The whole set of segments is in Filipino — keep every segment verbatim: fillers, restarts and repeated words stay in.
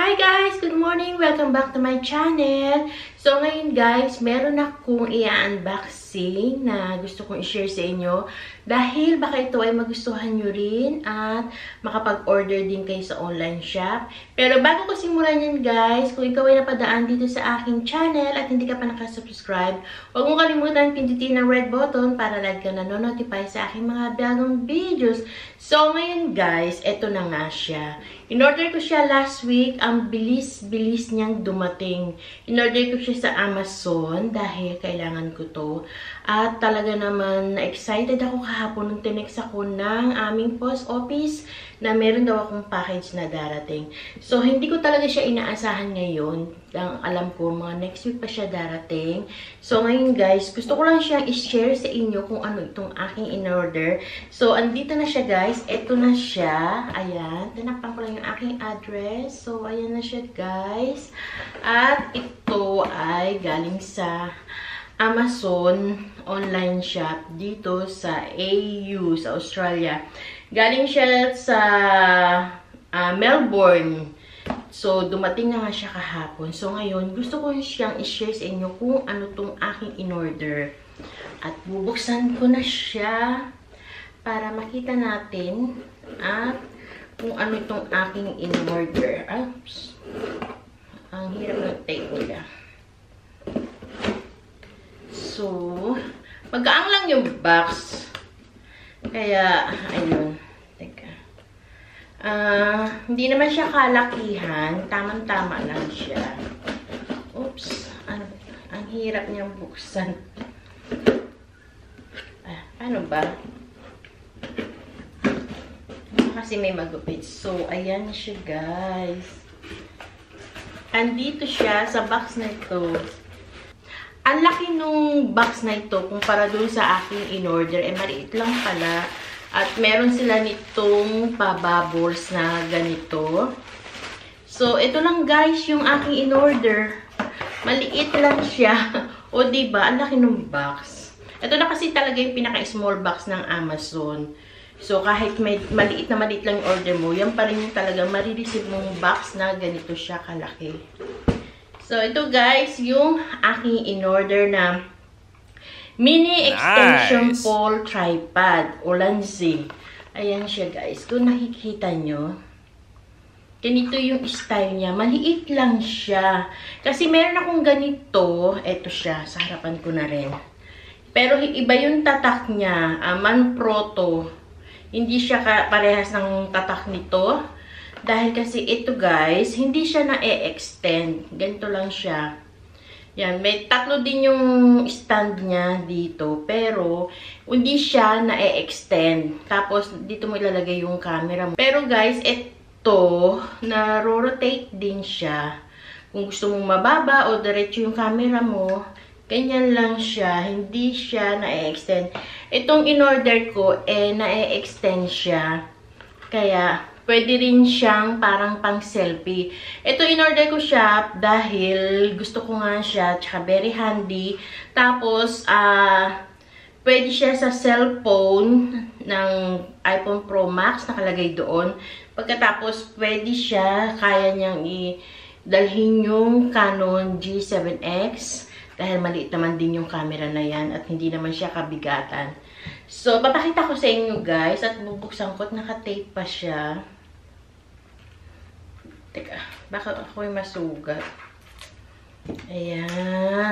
Hi guys! Good morning! Welcome back to my channel! So ngayon guys, meron akong i-unboxing na gusto kong i-share sa inyo dahil baka ito ay magustuhan nyo rin at makapag-order din kayo sa online shop. Pero bago ko simulan yan guys, kung ikaw ay napadaan dito sa aking channel at hindi ka pa nakasubscribe, huwag mong kalimutan pindutin ang red button para lagi ka nanonotify sa aking mga bagong videos. So ngayon guys, eto na nga siya. In-order ko siya last week. Ang bilis-bilis niyang dumating. In-order ko siya sa Amazon dahil kailangan ko to. At talaga naman na-excited ako kahapon nung tinext ako ng aming post office na meron daw akong package na darating. So, hindi ko talaga siya inaasahan ngayon. Ang alam ko, mga next week pa siya darating. So, ngayon guys, gusto ko lang siyang i-share sa inyo kung ano itong aking in-order. So, andito na siya guys. Ito na siya. Ayan. Tinakpan ko lang yung aking address. So, ayan na siya guys. At ito ay galing sa Amazon online shop dito sa A U, sa Australia. Galing siya sa uh, Melbourne. So, dumating na nga siya kahapon. So, ngayon, gusto ko siyang i-share sa inyo kung ano tong aking in-order. At bubuksan ko na siya para makita natin at kung ano itong aking in-order. Oops. Ang hirap ng tape nila. So, magaang lang yung box. Kaya, ayun. Teka. Uh, hindi naman siya kalakihan. Tamang-tama lang siya. Oops. Ano, ang hirap niyang buksan. Ah, paano ba? Kasi may magupit. So, ayan siya, guys. Andito siya sa box na ito. Ang laki nung box na ito kumpara dun sa aking in-order. Eh, maliit lang pala. At meron sila nitong pa-bubbles na ganito. So, ito lang guys yung aking in-order. Maliit lang siya. O, diba? Ang laki nung box. Ito na kasi talaga yung pinaka-small box ng Amazon. So, kahit may maliit na maliit lang yung order mo, yan pa rin yung talagang marireceive mong box na ganito siya kalaki. So, ito guys, yung aking in-order na mini extension nice. Pole tripod o Lanzi. Ayan siya guys. Kung nakikita nyo, ganito yung style niya. Maliit lang siya. Kasi meron akong ganito. Ito siya. Sa harapan ko na rin. Pero iba yung tatak niya. Uh, Manfrotto. Hindi siya parehas ng tatak nito. Dahil kasi ito guys, hindi siya na-e-extend. Ganito lang siya. Yan, may tatlo din yung stand niya dito. Pero, hindi siya na-e-extend. Tapos, dito mo ilalagay yung camera mo. Pero guys, ito, na-rotate din siya. Kung gusto mong mababa o diretso yung camera mo, ganyan lang siya. Hindi siya na-e-extend. Itong in-order ko, eh, na-e-extend siya. Kaya, pwede rin siyang parang pang selfie. Ito, in-order ko siya dahil gusto ko nga siya. Tsaka very handy. Tapos, ah, uh, pwede siya sa cellphone ng iPhone Pro Max. Nakalagay doon. Pagkatapos, pwede siya. Kaya niyang i-dalhin yung Canon G seven X. Dahil maliit naman din yung camera na yan. At hindi naman siya kabigatan. So, papakita ko sa inyo guys. At bubuksan ko at naka-tape pa siya. Teka, baka ako'y masugat. Ayan.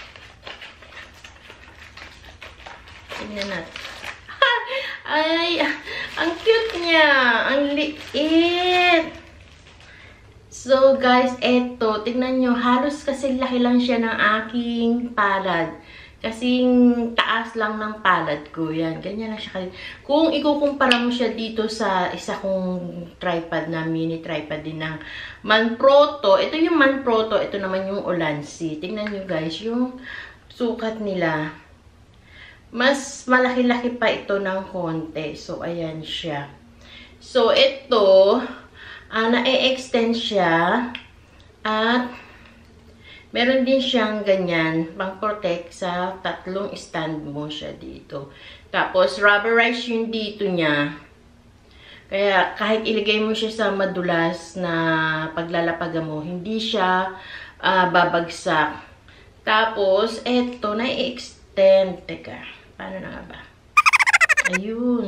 Tingnan natin. Ay, ang cute niya. Ang liit. So, guys, eto. Tingnan nyo. Halos kasi laki lang siya ng aking palad. Kasing taas lang ng palad ko. Yan. Ganyan lang siya. Kung ikukumpara mo siya dito sa isa kong tripod na mini tripod din ng Manfrotto. Ito yung Manfrotto. Ito naman yung Ulanzi. Tingnan nyo guys. Yung sukat nila. Mas malaki-laki pa ito ng konti. So, ayan siya. So, ito, uh, na-e-extend siya. At meron din siyang ganyan, pang-protect sa tatlong stand mo siya dito. Tapos, rubberized yung dito niya. Kaya kahit ilagay mo siya sa madulas na paglalapagan mo, hindi siya uh, babagsak. Tapos, eto, na-extend. Teka, paano na nga ba? Ayun.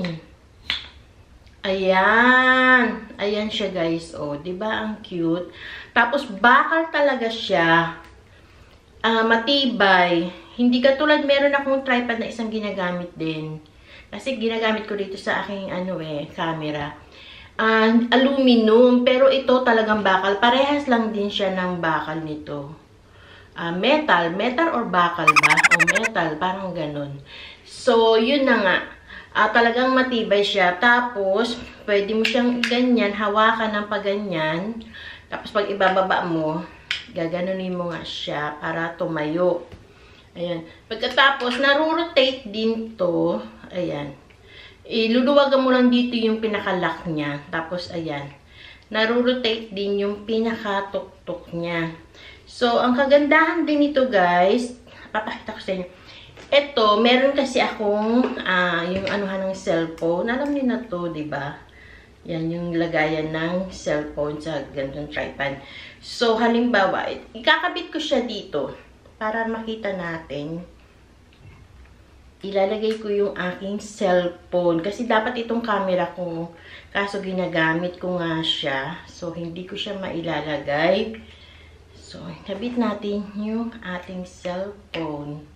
Ayan. Ayan siya, guys. O, diba? Ang cute. Tapos, bakal talaga siya. Uh, matibay. Hindi katulad, meron akong tripod na isang ginagamit din. Kasi ginagamit ko dito sa aking ano eh, camera. Uh, aluminum. Pero ito talagang bakal. Parehas lang din siya ng bakal nito. Uh, metal. Metal or bakal ba? O metal. Parang ganun. So, yun na nga. Uh, talagang matibay siya. Tapos, pwede mo siyang ganyan. Hawakan ng paganyan. Tapos, pag ibababa mo, gaganunin mo nga siya para tumayo. Ayan. Pagkatapos, narurotate din to. Ayan. Iluluwagan mo lang dito yung pinaka-lock niya. Tapos, ayan. Narurotate din yung pinaka-tuktok niya. So, ang kagandahan din nito, guys, papakita ko sa inyo. Ito, meron kasi akong, uh, yung anuhan ng cellphone. Alam niyo na to, diba? Yan, yung lagayan ng cellphone sa ganitong tripod. So, halimbawa, ikakabit ko siya dito para makita natin. Ilalagay ko yung aking cellphone. Kasi dapat itong camera ko, kaso ginagamit ko nga siya. So, hindi ko siya mailalagay. So, kabit natin yung ating cellphone.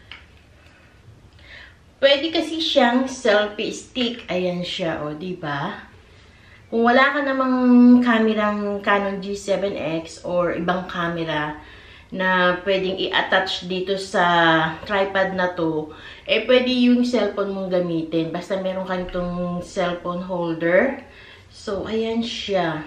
Pwede kasi siyang selfie stick. Ayan siya, o, diba? Kung wala ka namang kamerang Canon G seven X or ibang camera na pwedeng i-attach dito sa tripod na to, eh pwede yung cellphone mong gamitin. Basta meron ka nitong cellphone holder. So, ayan siya.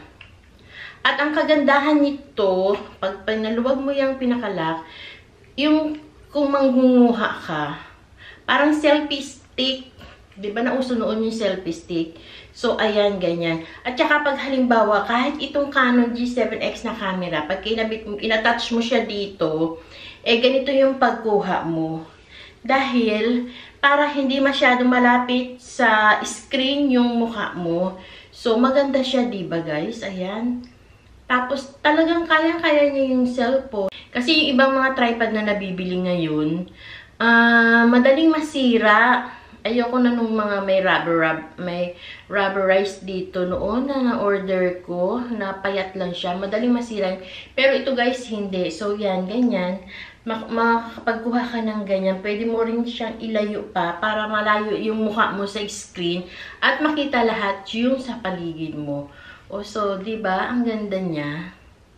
At ang kagandahan nito, pag pinaluwag mo yung pinakalock, yung kung manggunguha ka, parang selfie stick. Diba nauso noon yung selfie stick? So, ayan, ganyan. At saka pag halimbawa, kahit itong Canon G seven X na camera, pag kinabit mo, inattach mo siya dito, eh ganito yung pagkuha mo. Dahil, para hindi masyado malapit sa screen yung mukha mo. So, maganda siya, diba guys? Ayan. Tapos, talagang kaya-kaya niya yung cellphone. Kasi yung ibang mga tripod na nabibili ngayon, uh, madaling masira. Ayoko na nung mga may rubber, rub, may rubberized dito noon na na-order ko. Napayat lang siya. Madaling masira. Pero ito guys, hindi. So, yan, ganyan. Makakapagkuha ka ng ganyan. Pwede mo rin siyang ilayo pa para malayo yung mukha mo sa screen. At makita lahat yung sa paligid mo. O, so, diba? Ang ganda niya.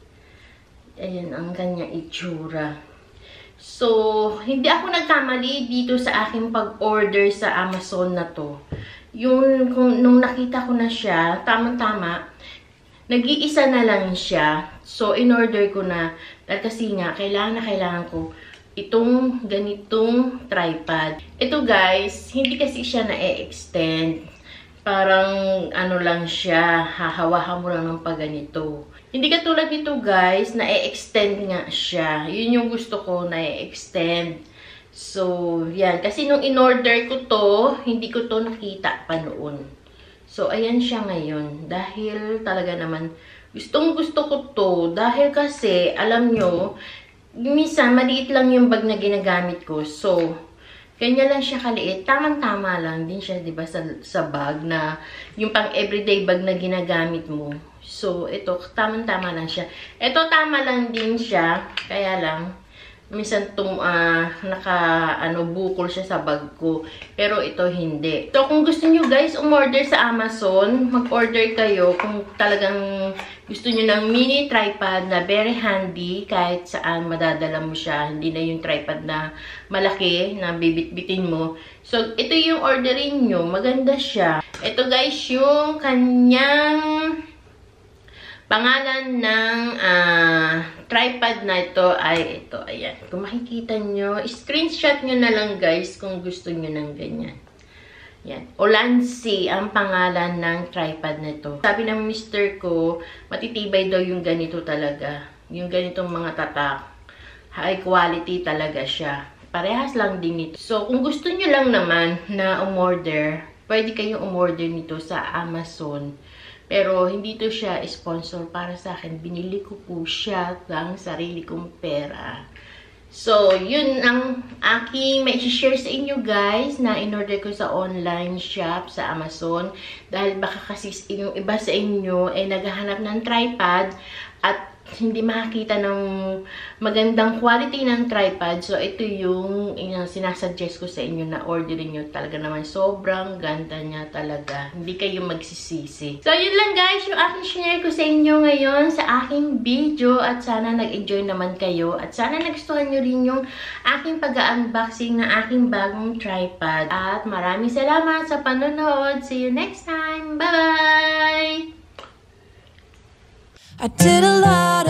Ayan, ang ganyang itsura. So, hindi ako nagkamali dito sa aking pag-order sa Amazon na to. Yung, kung, nung nakita ko na siya, tamang-tama, nag-iisa na lang siya. So, in-order ko na. Dahil kasi nga, kailangan na kailangan ko itong ganitong tripod. Ito guys, hindi kasi siya na-e-extend. Parang, ano lang siya, hahawakan mo lang ng pagganito. Hindi katulad nito guys, na-e-extend nga siya. Yun yung gusto ko, na-e-extend. So, yan. Kasi nung in-order ko to, hindi ko to nakita pa noon. So, ayan siya ngayon. Dahil talaga naman, gustong gusto ko to. Dahil kasi, alam nyo, minsan, maliit lang yung bag na ginagamit ko. So, ganyan lang siya kaliit. Tamang-tama lang din siya, diba, sa, sa bag na, yung pang everyday bag na ginagamit mo. So, ito, tamang-tama lang siya. Ito, tama lang din siya. Kaya lang, minsan tum, uh, naka, ano, bukol siya sa bag ko. Pero ito, hindi. So, kung gusto nyo guys, umorder sa Amazon, mag-order kayo kung talagang gusto nyo ng mini tripod na very handy, kahit saan madadala mo siya. Hindi na yung tripod na malaki, na bibit-bitin mo. So, ito yung orderin nyo. Maganda siya. Ito guys, yung kanyang pangalan ng uh, tripod na ito ay ito. Ayan. Kung makikita nyo, screenshot nyo na lang guys kung gusto nyo ng ganyan. Yan. Olansi ang pangalan ng tripod na ito. Sabi ng mister ko, matitibay daw yung ganito talaga. Yung ganitong mga tatak. High quality talaga siya. Parehas lang din ito. So, kung gusto nyo lang naman na umorder, pwede kayong umorder nito sa Amazon. Pero hindi to siya sponsor para sa akin. Binili ko po siya ng sarili kong pera. So, yun ang aking may share sa inyo guys na in-order ko sa online shop sa Amazon. Dahil baka kasi yung iba sa inyo ay naghahanap ng tripod at hindi makakita ng magandang quality ng tripod. So, ito yung uh, sinasuggest ko sa inyo na orderin nyo. Talaga naman sobrang ganda niya talaga. Hindi kayo magsisisi. So, yun lang guys yung aking share ko sa inyo ngayon sa aking video. At sana nag-enjoy naman kayo. At sana nagustuhan nyo rin yung aking pag-unboxing ng aking bagong tripod. At maraming salamat sa panonood. See you next time. Bye-bye! I did a lot